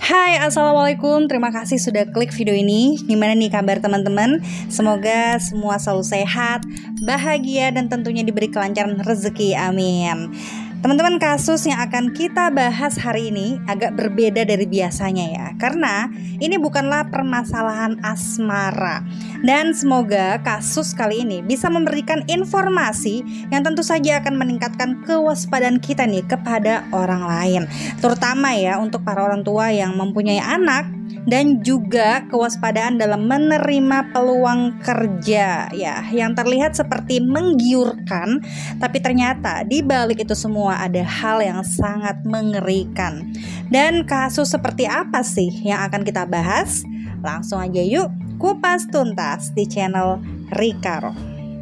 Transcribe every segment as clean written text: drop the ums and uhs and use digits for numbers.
Hai, assalamualaikum. Terima kasih sudah klik video ini. Gimana nih kabar teman-teman? Semoga semua selalu sehat, bahagia, dan tentunya diberi kelancaran rezeki. Amin. Teman-teman, kasus yang akan kita bahas hari ini agak berbeda dari biasanya ya, karena ini bukanlah permasalahan asmara. Dan semoga kasus kali ini bisa memberikan informasi yang tentu saja akan meningkatkan kewaspadaan kita nih kepada orang lain, terutama ya untuk para orang tua yang mempunyai anak, dan juga kewaspadaan dalam menerima peluang kerja ya yang terlihat seperti menggiurkan, tapi ternyata di balik itu semua ada hal yang sangat mengerikan. Dan kasus seperti apa sih yang akan kita bahas? Langsung aja yuk kupas tuntas di channel Rikaro.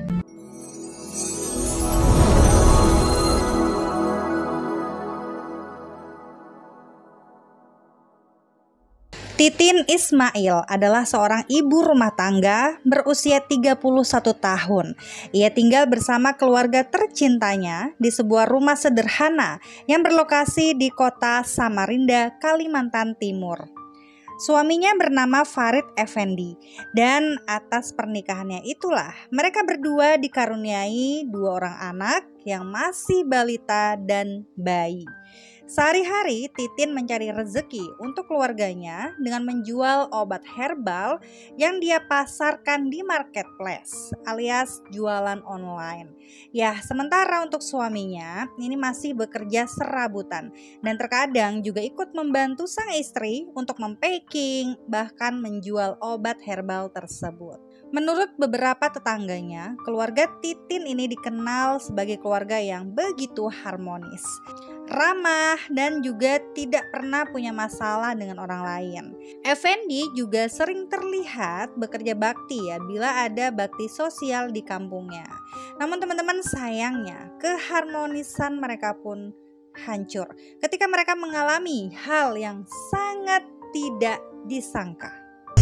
Titin Ismail adalah seorang ibu rumah tangga berusia 31 tahun. Ia tinggal bersama keluarga tercintanya di sebuah rumah sederhana yang berlokasi di kota Samarinda, Kalimantan Timur. Suaminya bernama Farid Effendi, dan atas pernikahannya itulah mereka berdua dikaruniai 2 orang anak yang masih balita dan bayi. Sehari-hari Titin mencari rezeki untuk keluarganya dengan menjual obat herbal yang dia pasarkan di marketplace alias jualan online. Ya, sementara untuk suaminya ini masih bekerja serabutan dan terkadang juga ikut membantu sang istri untuk mempacking bahkan menjual obat herbal tersebut. Menurut beberapa tetangganya, keluarga Titin ini dikenal sebagai keluarga yang begitu harmonis, ramah, dan juga tidak pernah punya masalah dengan orang lain. Effendi juga sering terlihat bekerja bakti ya bila ada bakti sosial di kampungnya. Namun teman-teman, sayangnya keharmonisan mereka pun hancur ketika mereka mengalami hal yang sangat tidak disangka.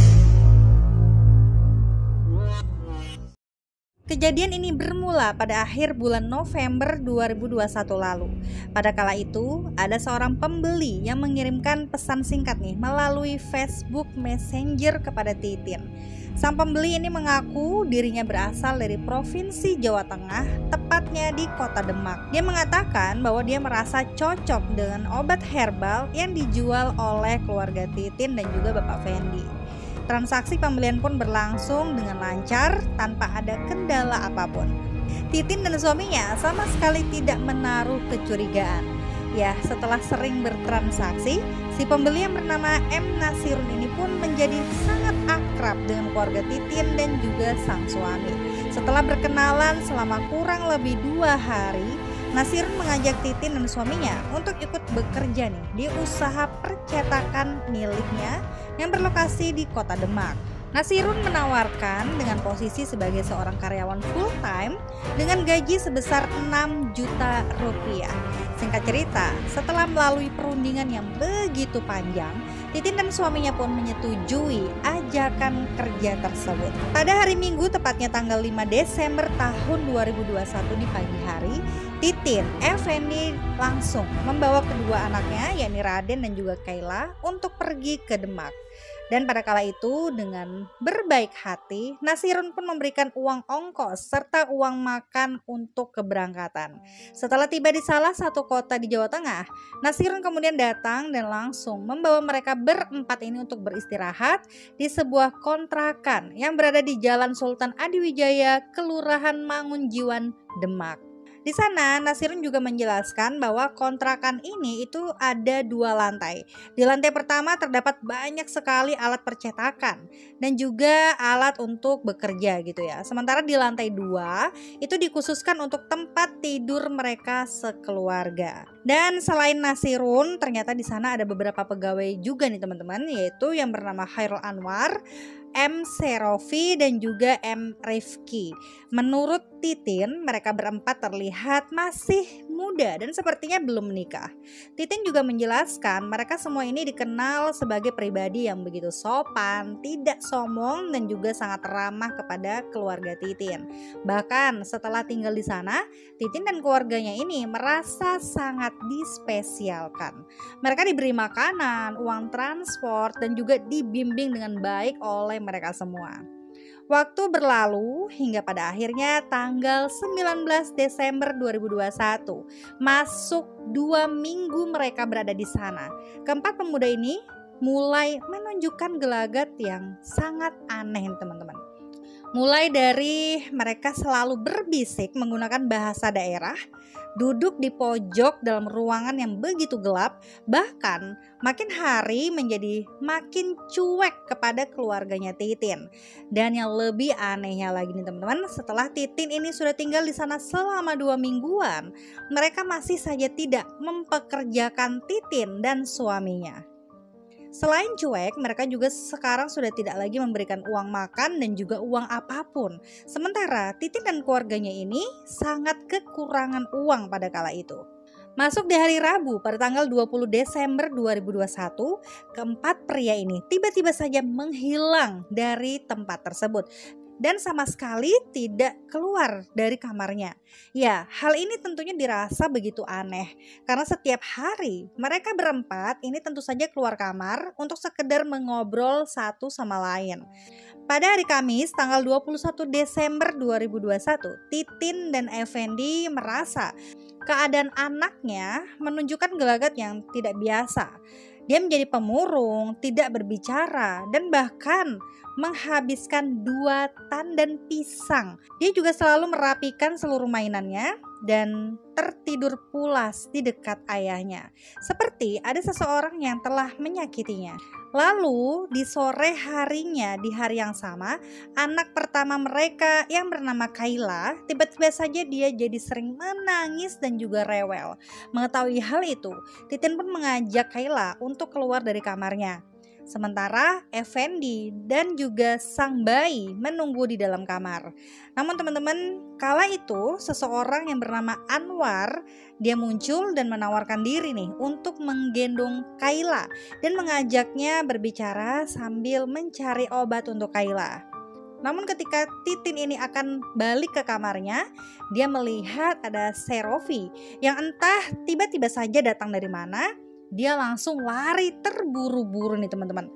Kejadian ini bermula pada akhir bulan November 2021 lalu. Pada kala itu, ada seorang pembeli yang mengirimkan pesan singkat nih melalui Facebook Messenger kepada Titin. Sang pembeli ini mengaku dirinya berasal dari Provinsi Jawa Tengah, tepatnya di Kota Demak. Dia mengatakan bahwa dia merasa cocok dengan obat herbal yang dijual oleh keluarga Titin dan juga Bapak Fendi. Transaksi pembelian pun berlangsung dengan lancar tanpa ada kendala apapun. Titin dan suaminya sama sekali tidak menaruh kecurigaan. Ya, setelah sering bertransaksi, si pembeli yang bernama M. Nasirun ini pun menjadi sangat akrab dengan keluarga Titin dan juga sang suami. Setelah berkenalan selama kurang lebih 2 hari, Nasirun mengajak Titin dan suaminya untuk ikut bekerja nih di usaha percetakan miliknya yang berlokasi di Kota Demak. Nasirun menawarkan dengan posisi sebagai seorang karyawan full time dengan gaji sebesar 6 juta rupiah. Singkat cerita, setelah melalui perundingan yang begitu panjang, Titin dan suaminya pun menyetujui ajakan kerja tersebut. Pada hari Minggu, tepatnya tanggal 5 Desember tahun 2021 di pagi hari, Titin Effendi langsung membawa kedua anaknya, yakni Raden dan juga Kaila, untuk pergi ke Demak. Dan pada kala itu dengan berbaik hati, Nasirun pun memberikan uang ongkos serta uang makan untuk keberangkatan. Setelah tiba di salah satu kota di Jawa Tengah, Nasirun kemudian datang dan langsung membawa mereka berempat ini untuk beristirahat di sebuah kontrakan yang berada di Jalan Sultan Adiwijaya, Kelurahan Mangunjiwan, Demak. Di sana Nasirun juga menjelaskan bahwa kontrakan ini itu ada 2 lantai. Di lantai pertama terdapat banyak sekali alat percetakan dan juga alat untuk bekerja gitu ya. Sementara di lantai 2 itu dikhususkan untuk tempat tidur mereka sekeluarga. Dan selain Nasirun, ternyata di sana ada beberapa pegawai juga nih teman-teman, yaitu yang bernama Khairul Anwar, M. Serofi, dan juga M. Rifki. Menurut Titin, mereka berempat terlihat masih muda dan sepertinya belum menikah. Titin juga menjelaskan mereka semua ini dikenal sebagai pribadi yang begitu sopan, tidak sombong dan juga sangat ramah kepada keluarga Titin. Bahkan setelah tinggal di sana, Titin dan keluarganya ini merasa sangat dispesialkan. Mereka diberi makanan, uang transport dan juga dibimbing dengan baik oleh mereka semua. Waktu berlalu hingga pada akhirnya tanggal 19 Desember 2021, masuk 2 minggu mereka berada di sana. Keempat pemuda ini mulai menunjukkan gelagat yang sangat aneh teman-teman. Mulai dari mereka selalu berbisik menggunakan bahasa daerah, duduk di pojok dalam ruangan yang begitu gelap, bahkan makin hari menjadi makin cuek kepada keluarganya Titin. Dan yang lebih anehnya lagi nih teman-teman, setelah Titin ini sudah tinggal di sana selama 2 mingguan, mereka masih saja tidak mempekerjakan Titin dan suaminya. Selain cuek, mereka juga sekarang sudah tidak lagi memberikan uang makan dan juga uang apapun. Sementara Titin dan keluarganya ini sangat kekurangan uang pada kala itu. Masuk di hari Rabu pada tanggal 20 Desember 2021, keempat pria ini tiba-tiba saja menghilang dari tempat tersebut dan sama sekali tidak keluar dari kamarnya. Ya, hal ini tentunya dirasa begitu aneh karena setiap hari mereka berempat ini tentu saja keluar kamar untuk sekedar mengobrol satu sama lain. Pada hari Kamis tanggal 21 Desember 2021, Titin dan Effendi merasa keadaan anaknya menunjukkan gelagat yang tidak biasa. Dia menjadi pemurung, tidak berbicara, dan bahkan menghabiskan 2 tandan pisang. Dia juga selalu merapikan seluruh mainannya dan tertidur pulas di dekat ayahnya. Seperti ada seseorang yang telah menyakitinya. Lalu di sore harinya, di hari yang sama, anak pertama mereka yang bernama Kayla, tiba-tiba saja dia jadi sering menangis dan juga rewel. Mengetahui hal itu, Titin pun mengajak Kayla untuk keluar dari kamarnya. Sementara Effendi dan juga sang bayi menunggu di dalam kamar. Namun teman-teman, kala itu seseorang yang bernama Anwar, dia muncul dan menawarkan diri nih untuk menggendong Kayla dan mengajaknya berbicara sambil mencari obat untuk Kayla. Namun ketika Titin ini akan balik ke kamarnya, dia melihat ada Serofi yang entah tiba-tiba saja datang dari mana. Dia langsung lari terburu-buru nih teman-teman.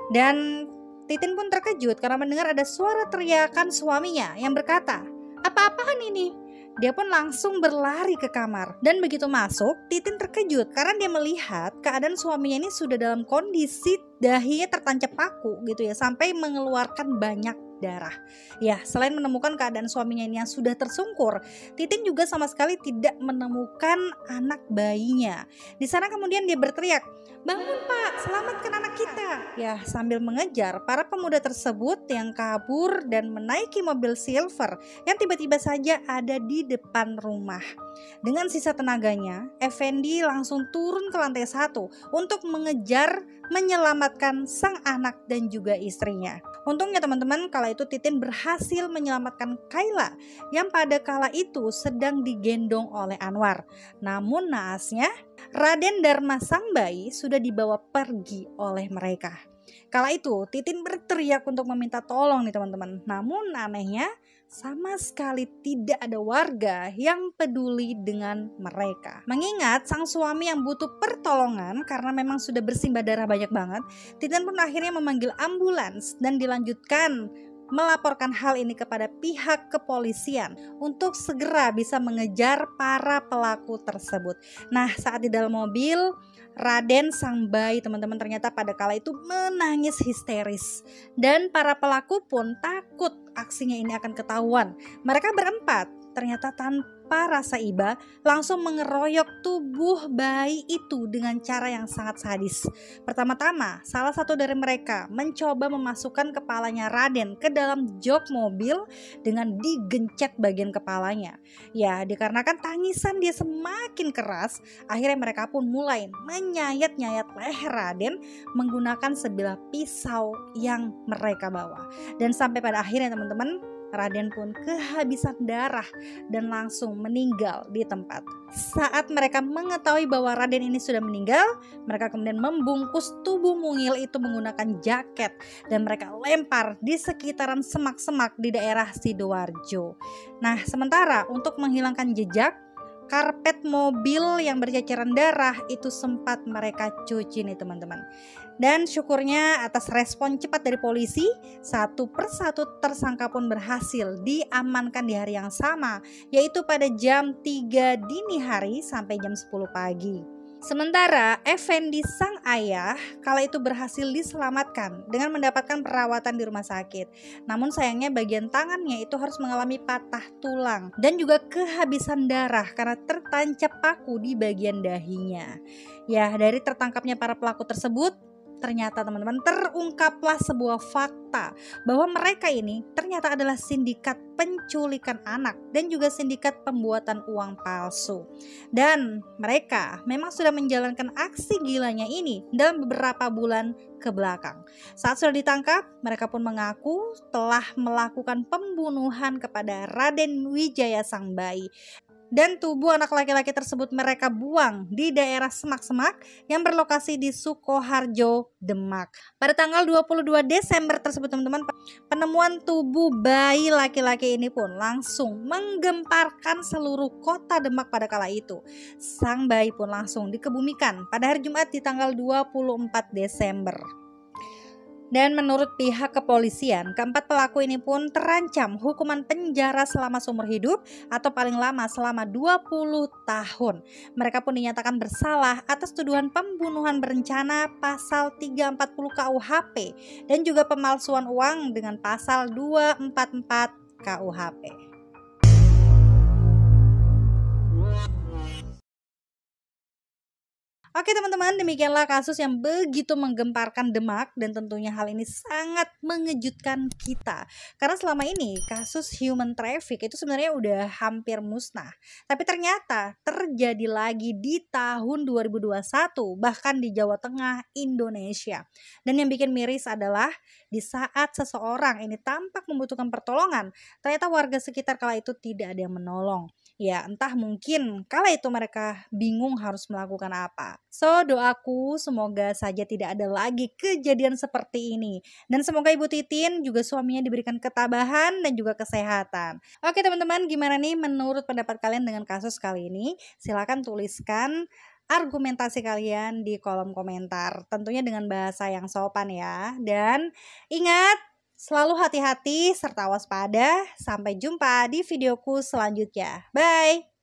Dan Titin pun terkejut karena mendengar ada suara teriakan suaminya yang berkata, "Apa-apaan ini?" Dia pun langsung berlari ke kamar. Dan begitu masuk, Titin terkejut karena dia melihat keadaan suaminya ini sudah dalam kondisi dahinya tertancap paku gitu ya, sampai mengeluarkan banyak darah. Ya, selain menemukan keadaan suaminya ini yang sudah tersungkur, Titin juga sama sekali tidak menemukan anak bayinya. Di sana kemudian dia berteriak, "Bangun Pak, selamatkan anak kita!" Ya, sambil mengejar para pemuda tersebut yang kabur dan menaiki mobil silver yang tiba-tiba saja ada di depan rumah. Dengan sisa tenaganya, Effendi langsung turun ke lantai 1 untuk mengejar menyelamatkan sang anak dan juga istrinya. Untungnya teman-teman, kala itu Titin berhasil menyelamatkan Kayla yang pada kala itu sedang digendong oleh Anwar. Namun naasnya, Raden Dharma sang bayi sudah dibawa pergi oleh mereka. Kala itu Titin berteriak untuk meminta tolong nih teman-teman. Namun anehnya sama sekali tidak ada warga yang peduli dengan mereka. Mengingat sang suami yang butuh pertolongan karena memang sudah bersimbah darah banyak banget, Titin pun akhirnya memanggil ambulans dan dilanjutkan melaporkan hal ini kepada pihak kepolisian untuk segera bisa mengejar para pelaku tersebut. Nah, saat di dalam mobil, Raden sang bayi teman-teman ternyata pada kala itu menangis histeris. Dan para pelaku pun takut aksinya ini akan ketahuan. Mereka berempat ternyata tanpa rasa iba langsung mengeroyok tubuh bayi itu dengan cara yang sangat sadis. Pertama-tama, salah satu dari mereka mencoba memasukkan kepalanya Raden ke dalam jok mobil dengan digencet bagian kepalanya. Ya, dikarenakan tangisan dia semakin keras, akhirnya mereka pun mulai menyayat-nyayat leher Raden menggunakan sebilah pisau yang mereka bawa. Dan sampai pada akhirnya teman-teman, Raden pun kehabisan darah dan langsung meninggal di tempat. Saat mereka mengetahui bahwa Raden ini sudah meninggal, mereka kemudian membungkus tubuh mungil itu menggunakan jaket dan mereka lempar di sekitaran semak-semak di daerah Sidoarjo. Nah, sementara untuk menghilangkan jejak, karpet mobil yang berceceran darah itu sempat mereka cuci nih teman-teman. Dan syukurnya atas respon cepat dari polisi, satu persatu tersangka pun berhasil diamankan di hari yang sama, yaitu pada jam 3 dini hari sampai jam 10 pagi. Sementara Effendi sang ayah kala itu berhasil diselamatkan dengan mendapatkan perawatan di rumah sakit. Namun sayangnya bagian tangannya itu harus mengalami patah tulang dan juga kehabisan darah karena tertancap paku di bagian dahinya. Ya, dari tertangkapnya para pelaku tersebut, ternyata teman-teman terungkaplah sebuah fakta bahwa mereka ini ternyata adalah sindikat penculikan anak dan juga sindikat pembuatan uang palsu. Dan mereka memang sudah menjalankan aksi gilanya ini dalam beberapa bulan ke belakang. Saat sudah ditangkap, mereka pun mengaku telah melakukan pembunuhan kepada Raden Wijaya sang bayi. Dan tubuh anak laki-laki tersebut mereka buang di daerah semak-semak yang berlokasi di Sukoharjo, Demak. Pada tanggal 22 Desember tersebut teman-teman, penemuan tubuh bayi laki-laki ini pun langsung menggemparkan seluruh kota Demak pada kala itu. Sang bayi pun langsung dikebumikan pada hari Jumat di tanggal 24 Desember. Dan menurut pihak kepolisian, keempat pelaku ini pun terancam hukuman penjara selama seumur hidup atau paling lama selama 20 tahun. Mereka pun dinyatakan bersalah atas tuduhan pembunuhan berencana pasal 340 KUHP dan juga pemalsuan uang dengan pasal 244 KUHP. Oke teman-teman, demikianlah kasus yang begitu menggemparkan Demak dan tentunya hal ini sangat mengejutkan kita. Karena selama ini kasus human traffic itu sebenarnya udah hampir musnah. Tapi ternyata terjadi lagi di tahun 2021 bahkan di Jawa Tengah, Indonesia. Dan yang bikin miris adalah di saat seseorang ini tampak membutuhkan pertolongan, ternyata warga sekitar kala itu tidak ada yang menolong. Ya entah mungkin kala itu mereka bingung harus melakukan apa. So doaku semoga saja tidak ada lagi kejadian seperti ini. Dan semoga Ibu Titin juga suaminya diberikan ketabahan dan juga kesehatan. Oke teman-teman, gimana nih menurut pendapat kalian dengan kasus kali ini? Silakan tuliskan argumentasi kalian di kolom komentar. Tentunya dengan bahasa yang sopan ya. Dan ingat, selalu hati-hati serta waspada. Sampai jumpa di videoku selanjutnya. Bye!